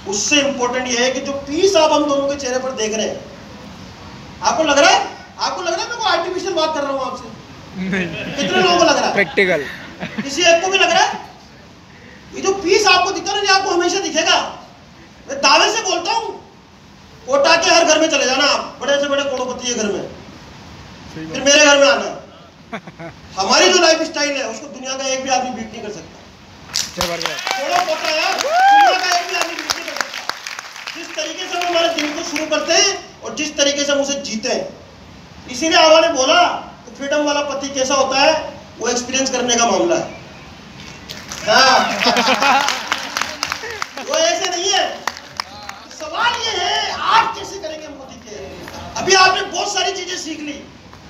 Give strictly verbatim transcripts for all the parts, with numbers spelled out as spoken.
उससे इंपॉर्टेंट ये है कि जो पीस आप हम दोनों के चेहरे पर देख रहे हैं, आपको लग रहा है आपको लग रहा है मैं कोई आर्टिफिशियल बात कर रहा हूँ आपसे? कितने लोगों को लग रहा है? प्रैक्टिकल। किसी एक को भी लग रहा है? ये जो पीस आपको दिखता है ना, आपको हमेशा दिखेगा। मैं दावे से बोलता हूँ, कोटा के हर घर में चले जाना आप, बड़े से बड़े करोड़पति के घर में, फिर मेरे घर में आना। हमारी जो लाइफ स्टाइल है उसको दुनिया का एक भी आदमी बीट नहीं कर सकता। छोड़ो कोटा यार, दुनिया का एक भी आदमी बीट नहीं कर सकता। जिस तरीके से हम हमारे दिन को शुरू करते हैं और जिस तरीके से हम उसे जीते हैं, इसीलिए आवा ने बोला तो फ्रीडम वाला पति कैसा होता है, वो एक्सपीरियंस करने का मामला है। हाँ। वो ऐसे नहीं है। सवाल ये है आप कैसे करेंगे मोदी के। अभी आपने बहुत सारी चीजें सीख ली,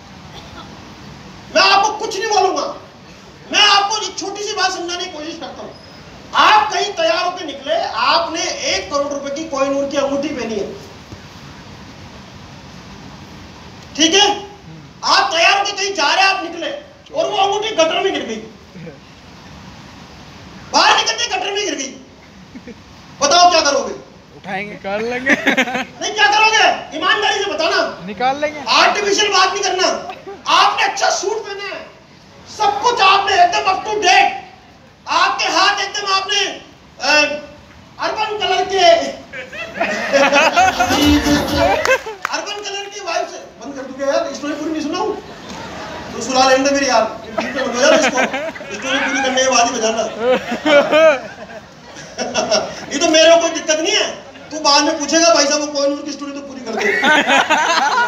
मैं आपको कुछ नहीं बोलूंगा, मैं आपको एक छोटी सी बात समझाने की कोशिश करता हूं। आप कहीं तैयार होकर निकले, आपने एक करोड़ रुपए की कोहिनूर की अंगूठी पहनी है, ठीक है? आप तैयार होकर कहीं जा रहे हैं, आप निकले और वो अंगूठी गटर में गिर गई, बाहर निकलते गटर में गिर गई, बताओ क्या करोगे? उठाएंगे, निकाल लेंगे। नहीं, क्या करोगे? ईमानदारी से बताना। निकाल लेंगे। आर्टिफिशियल बात नहीं करना। आपने अच्छा सूट पहना है, सब कुछ आपने एकदम अप टू डेट, आपके हाथ एकदम आपने अर्बन कलर के अर्बन कलर की वाइफ से बंद कर दूंगा यार, स्टोरी पूरी नहीं सुनाऊं तो सुना लेंगे मेरी यार, इसको स्टोरी पूरी करने के बाद ही बजाना। ये तो मेरे को कोई दिक्कत नहीं है, तू बाद में पूछेगा भाई साहब वो कोहिनूर की स्टोरी तो पूरी कर दे।